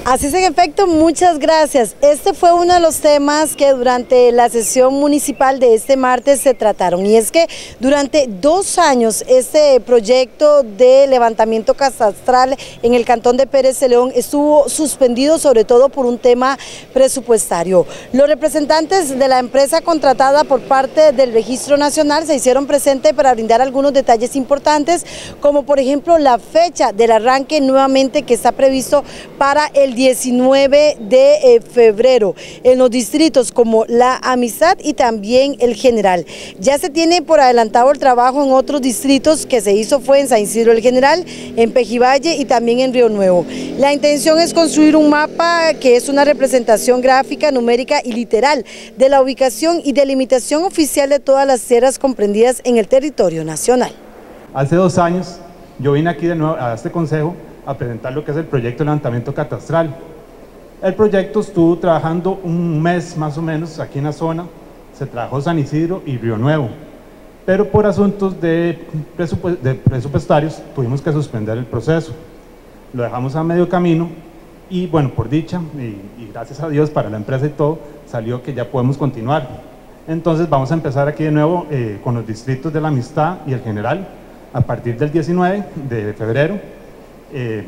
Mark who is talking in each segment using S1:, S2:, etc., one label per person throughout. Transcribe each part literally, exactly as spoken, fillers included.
S1: Así es, en efecto, muchas gracias. Este fue uno de los temas que durante la sesión municipal de este martes se trataron, y es que durante dos años este proyecto de levantamiento catastral en el cantón de Pérez Celedón estuvo suspendido, sobre todo por un tema presupuestario. Los representantes de la empresa contratada por parte del Registro Nacional se hicieron presentes para brindar algunos detalles importantes, como por ejemplo la fecha del arranque nuevamente que está previsto para el diecinueve de febrero en los distritos como La Amistad y también El General. Ya se tiene por adelantado el trabajo en otros distritos que se hizo fue en San Isidro El General, en Pejivalle y también en Río Nuevo. La intención es construir un mapa que es una representación gráfica, numérica y literal de la ubicación y delimitación oficial de todas las tierras comprendidas en el territorio nacional.
S2: Hace dos años yo vine aquí de nuevo a este consejo a presentar lo que es el proyecto de levantamiento catastral. El proyecto estuvo trabajando un mes más o menos aquí en la zona, se trabajó San Isidro y Río Nuevo, pero por asuntos de, presupu de presupuestarios tuvimos que suspender el proceso. Lo dejamos a medio camino y bueno, por dicha y, y gracias a Dios para la empresa y todo, salió que ya podemos continuar. Entonces vamos a empezar aquí de nuevo eh, con los distritos de La Amistad y El General a partir del diecinueve de febrero. Eh,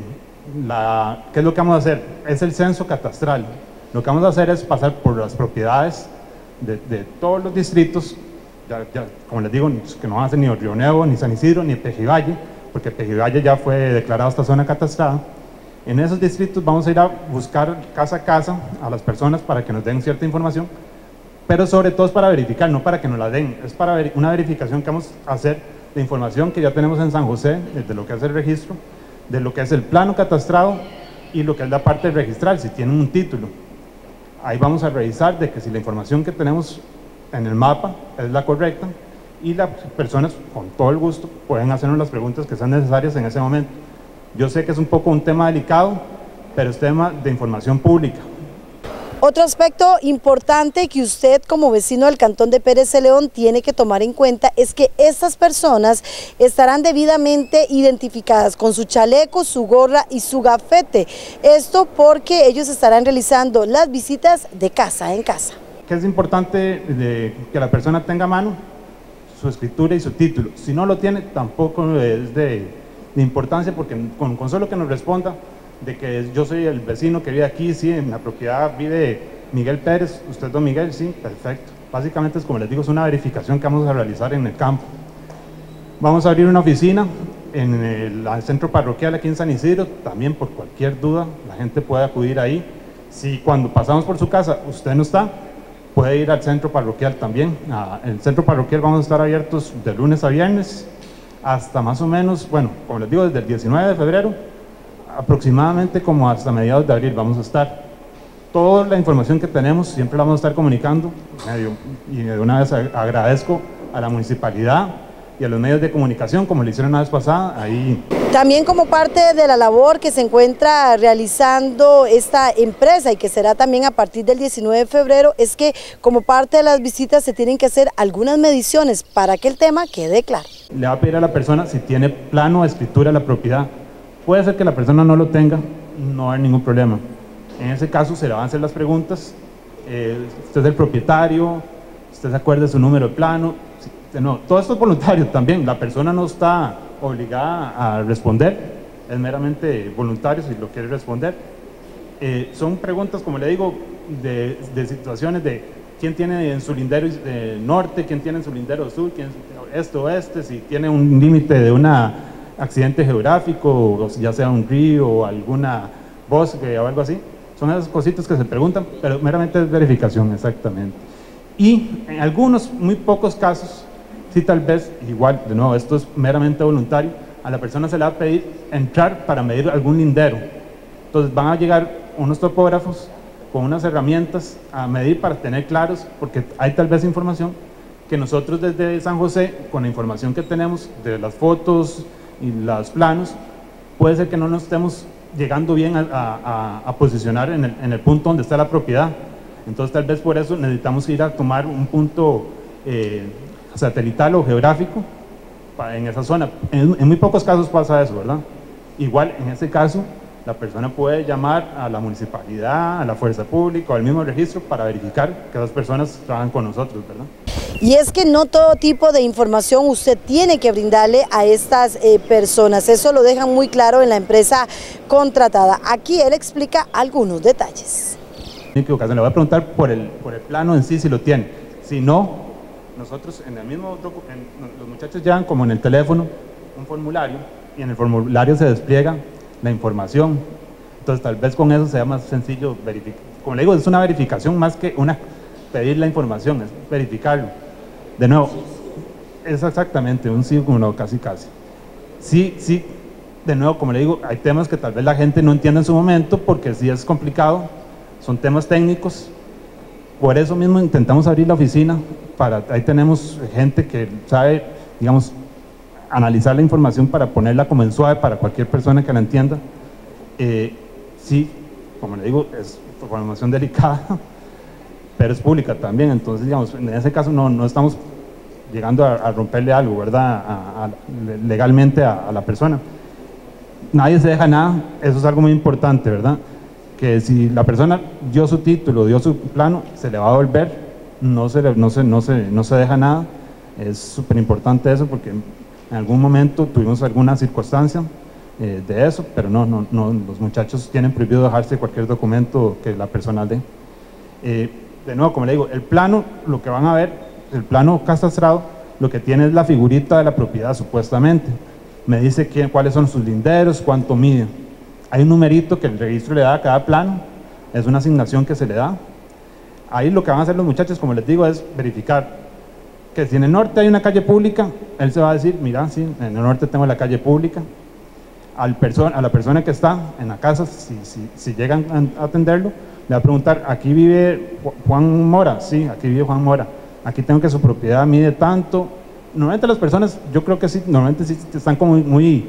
S2: la, ¿Qué es lo que vamos a hacer? Es el censo catastral. Lo que vamos a hacer es pasar por las propiedades de, de todos los distritos, ya, ya, como les digo, que no hacen ni Río Nuevo, ni San Isidro, ni Pejivalle, porque Pejivalle ya fue declarado esta zona catastrada. En esos distritos vamos a ir a buscar casa a casa a las personas para que nos den cierta información, pero sobre todo es para verificar, no para que nos la den, es para ver, una verificación que vamos a hacer de información que ya tenemos en San José, de lo que es el registro, de lo que es el plano catastrado y lo que es la parte registral, si tienen un título. Ahí vamos a revisar de que si la información que tenemos en el mapa es la correcta, y las personas con todo el gusto pueden hacernos las preguntas que sean necesarias en ese momento. Yo sé que es un poco un tema delicado, pero es tema de información pública.
S1: Otro aspecto importante que usted como vecino del cantón de Pérez Celedón tiene que tomar en cuenta es que estas personas estarán debidamente identificadas con su chaleco, su gorra y su gafete. Esto porque ellos estarán realizando las visitas de casa en casa.
S2: Que es importante de que la persona tenga a mano su escritura y su título. Si no lo tiene, tampoco es de, de importancia, porque con, con solo que nos responda de que yo soy el vecino que vive aquí, sí, en la propiedad vive Miguel Pérez, usted es don Miguel, sí, perfecto. Básicamente es, como les digo, es una verificación que vamos a realizar en el campo. Vamos a abrir una oficina en el, el centro parroquial aquí en San Isidro, también por cualquier duda la gente puede acudir ahí. Si cuando pasamos por su casa usted no está, puede ir al centro parroquial también. Ah, en el centro parroquial vamos a estar abiertos de lunes a viernes hasta más o menos, bueno, como les digo, desde el diecinueve de febrero aproximadamente como hasta mediados de abril vamos a estar. Toda la información que tenemos siempre la vamos a estar comunicando, y de una vez agradezco a la municipalidad y a los medios de comunicación, como lo hicieron la vez pasada, ahí.
S1: También como parte de la labor que se encuentra realizando esta empresa y que será también a partir del diecinueve de febrero, es que como parte de las visitas se tienen que hacer algunas mediciones para que el tema quede claro.
S2: Le va a pedir a la persona si tiene plano o escritura de la propiedad. Puede ser que la persona no lo tenga, no hay ningún problema. En ese caso se le van a hacer las preguntas, eh, usted es el propietario, usted se acuerda de su número de plano, no, todo esto es voluntario también, la persona no está obligada a responder, es meramente voluntario si lo quiere responder. Eh, son preguntas, como le digo, de, de situaciones de quién tiene en su lindero eh, norte, quién tiene en su lindero sur, quién este o este, si tiene un límite de una accidente geográfico, ya sea un río o alguna bosque o algo así. Son esas cositas que se preguntan, pero meramente es verificación, exactamente. Y en algunos, muy pocos casos, sí, tal vez, igual, de nuevo, esto es meramente voluntario, a la persona se le va a pedir entrar para medir algún lindero. Entonces van a llegar unos topógrafos con unas herramientas a medir para tener claros, porque hay tal vez información que nosotros desde San José, con la información que tenemos de las fotos y los planos, puede ser que no nos estemos llegando bien a, a, a posicionar en el, en el punto donde está la propiedad. Entonces tal vez por eso necesitamos ir a tomar un punto eh, satelital o geográfico para, en esa zona. En, en muy pocos casos pasa eso, ¿verdad? Igual en este caso la persona puede llamar a la municipalidad, a la fuerza pública o al mismo registro para verificar que esas personas trabajan con nosotros, ¿verdad?
S1: Y es que no todo tipo de información usted tiene que brindarle a estas eh, personas, eso lo dejan muy claro en la empresa contratada. Aquí él explica algunos detalles.
S2: Sin equivocación, le voy a preguntar por el, por el plano en sí, si lo tiene. Si no, nosotros en el mismo, en, los muchachos llevan como en el teléfono un formulario y en el formulario se despliega la información. Entonces tal vez con eso sea más sencillo verificar. Como le digo, es una verificación más que una pedir la información, es verificarlo. De nuevo, es exactamente un sí, un no, casi casi. Sí, sí, de nuevo, como le digo, hay temas que tal vez la gente no entiende en su momento porque sí es complicado, son temas técnicos. Por eso mismo intentamos abrir la oficina, para, ahí tenemos gente que sabe, digamos, analizar la información para ponerla como en suave para cualquier persona que la entienda. Eh, sí, como le digo, es información delicada, pero es pública también, entonces digamos, en ese caso no, no estamos llegando a, a romperle algo, ¿verdad? A, a, legalmente a, a la persona. Nadie se deja nada, eso es algo muy importante, ¿verdad? Que si la persona dio su título, dio su plano, se le va a devolver, no se, no se, no se, no se deja nada, es súper importante eso porque en algún momento tuvimos alguna circunstancia eh, de eso, pero no, no, no, los muchachos tienen prohibido dejarse cualquier documento que la persona dé. Eh, de nuevo, como le digo, el plano, lo que van a ver, el plano catastrado, lo que tiene es la figurita de la propiedad supuestamente. Me dice quién, cuáles son sus linderos, cuánto mide. Hay un numerito que el registro le da a cada plano, es una asignación que se le da. Ahí lo que van a hacer los muchachos, como les digo, es verificar que si en el norte hay una calle pública, él se va a decir, mira, sí, en el norte tengo la calle pública. Al perso- a la persona que está en la casa, si, si, si llegan a atenderlo, le va a preguntar, ¿aquí vive Juan Mora? Sí, aquí vive Juan Mora. Aquí tengo que su propiedad mide tanto. Normalmente las personas, yo creo que sí, normalmente sí están como muy, muy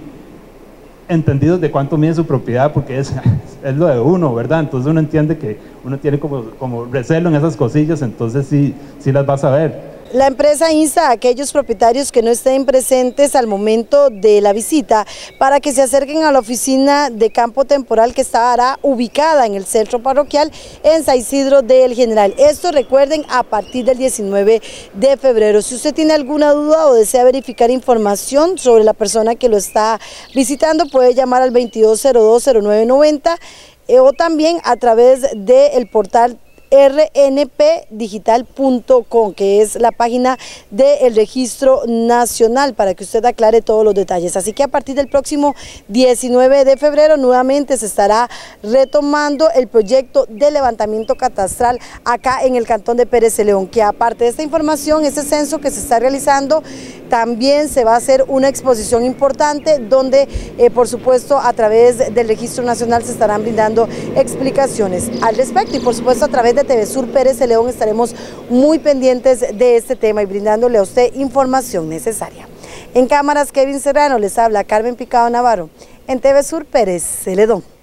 S2: entendidos de cuánto mide su propiedad porque es, es lo de uno, ¿verdad? Entonces uno entiende que uno tiene como, como recelo en esas cosillas, entonces sí, sí las vas a ver.
S1: La empresa insta a aquellos propietarios que no estén presentes al momento de la visita para que se acerquen a la oficina de campo temporal que estará ubicada en el centro parroquial en San Isidro del General. Esto recuerden a partir del diecinueve de febrero. Si usted tiene alguna duda o desea verificar información sobre la persona que lo está visitando, puede llamar al veintidós cero dos cero nueve noventa eh, o también a través del portal r n p digital punto com, que es la página del Registro Nacional, para que usted aclare todos los detalles. Así que a partir del próximo diecinueve de febrero nuevamente se estará retomando el proyecto de levantamiento catastral acá en el cantón de Pérez Celedón, que aparte de esta información, este censo que se está realizando, también se va a hacer una exposición importante donde eh, por supuesto a través del Registro Nacional se estarán brindando explicaciones al respecto, y por supuesto a través de T V Sur Pérez Celedón estaremos muy pendientes de este tema y brindándole a usted información necesaria. En cámaras, Kevin Serrano, les habla Carmen Picado Navarro en T V Sur Pérez Celedón.